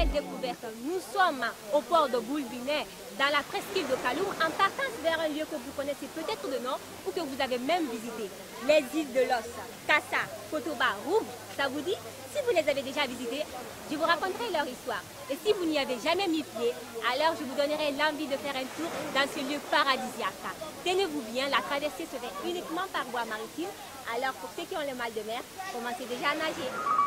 belle découverte. Nous sommes au port de Boulbinet, dans la presqu'île de Kaloum, en partance vers un lieu que vous connaissez peut-être de nom ou que vous avez même visité. Les îles de Los, Kassa, Fotoba, Roum, ça vous dit? Si vous les avez déjà visitées, je vous raconterai leur histoire. Et si vous n'y avez jamais mis pied, alors je vous donnerai l'envie de faire un tour dans ce lieu paradisiaque. Tenez-vous bien, la traversée se fait uniquement par voie maritime. Alors pour ceux qui ont le mal de mer, commencez déjà à nager.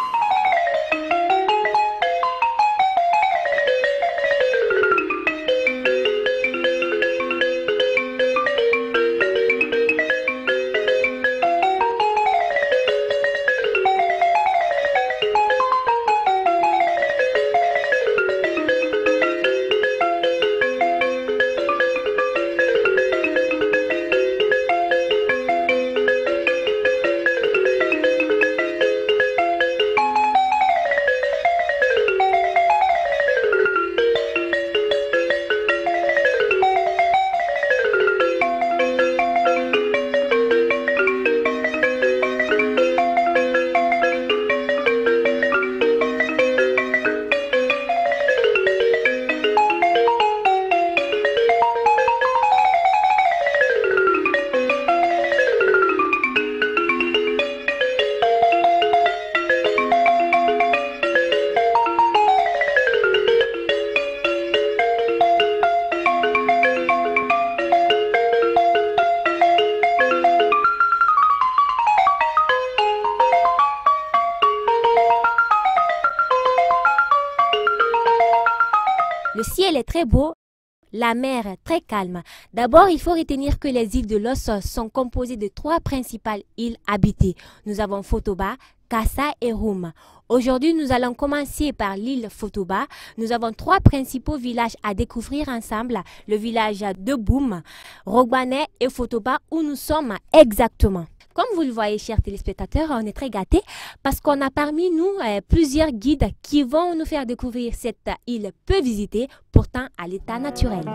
Le ciel est très beau, la mer est très calme. D'abord, il faut retenir que les îles de Los sont composées de 3 principales îles habitées. Nous avons Fotoba, Kassa et Roum. Aujourd'hui, nous allons commencer par l'île Fotoba. Nous avons 3 principaux villages à découvrir ensemble. Le village de Boum, Rogbané et Fotoba, où nous sommes exactement. Comme vous le voyez, chers téléspectateurs, on est très gâtés parce qu'on a parmi nous plusieurs guides qui vont nous faire découvrir cette île peu visitée, pourtant à l'état naturel.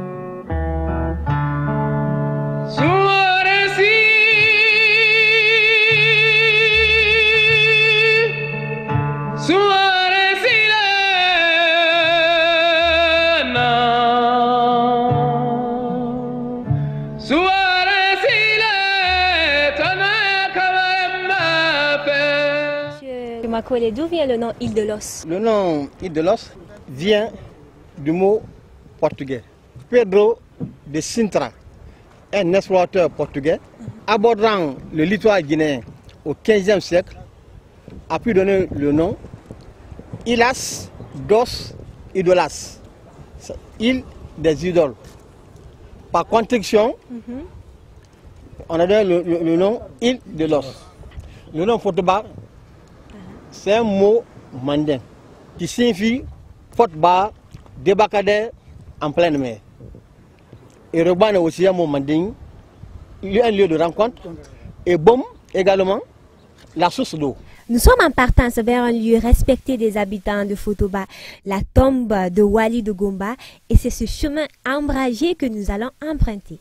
D'où vient le nom Île de Los? Le nom Île de Los vient du mot portugais. Pedro de Sintra, un explorateur portugais, abordant le littoral guinéen au XVe siècle, a pu donner le nom Illas dos Idolas, île des idoles. Par contraction, on a donné le nom Île de Los. Le nom Fotoba, c'est un mot mandin qui signifie forte barre, débarcadère en pleine mer. Et Rogbané aussi un mot mandin, un lieu de rencontre. Et Boum également, la source d'eau. Nous sommes en partance vers un lieu respecté des habitants de Fotoba, la tombe de Wali de Gomba, et c'est ce chemin ombragé que nous allons emprunter.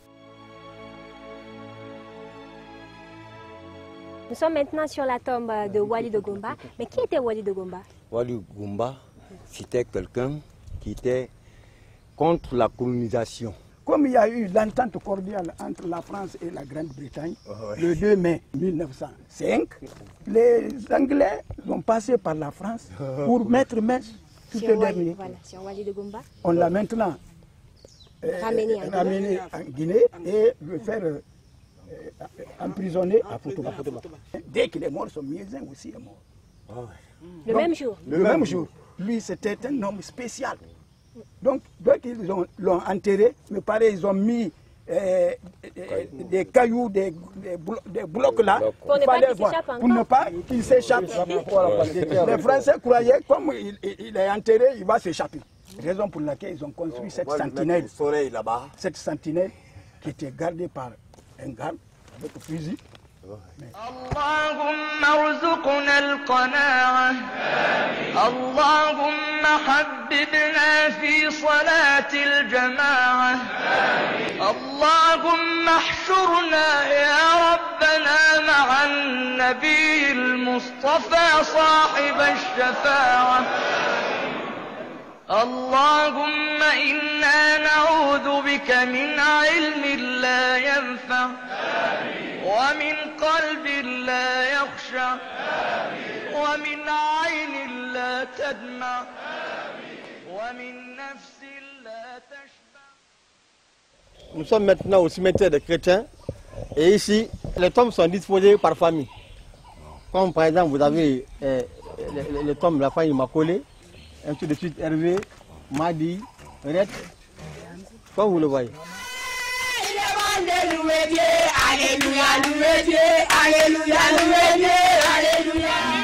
Nous sommes maintenant sur la tombe de Wali de Gomba. Mais qui était Wali de Gomba? Wali de Gomba, c'était quelqu'un qui était contre la colonisation. Comme il y a eu l'entente cordiale entre la France et la Grande-Bretagne, le 2 mai 1905, les Anglais ont passé par la France pour mettre main sur le dernier. Voilà, sur Wali de Gomba. On l'a maintenant ramené en Guinée et le faire emprisonné à Fotoba. Dès qu'il est mort, son muezzin aussi est mort. Le même jour? Le même jour. Lui, c'était un homme spécial. Donc ils l'ont enterré, mais pareil, ils ont mis des cailloux, des blocs là, pour ne pas qu'il s'échappe. Les Français croyaient, comme il est enterré, il va s'échapper. Raison pour laquelle ils ont construit cette sentinelle. Cette sentinelle qui était gardée par un garde avec un fusil. اللهم ارزقنا القناعة اللهم حببنا في صلاة الجماعة اللهم احشرنا يا ربنا مع النبي المصطفى صاحب الشفاعة اللهم إنا نعوذ بك من علم لا ينفع ومن قلب لا يخشع ومن عين لا تدمع ومن نفس لا تشبع. Nous sommes maintenant au cimetière des chrétiens et ici les tombes sont disposées par famille. Comme par exemple vous avez les tombes de la famille Makolé, ainsi de suite Hervé, Madi, Ret, comme vous le voyez. Alléluia, alléluia, alléluia, alléluia, alléluia.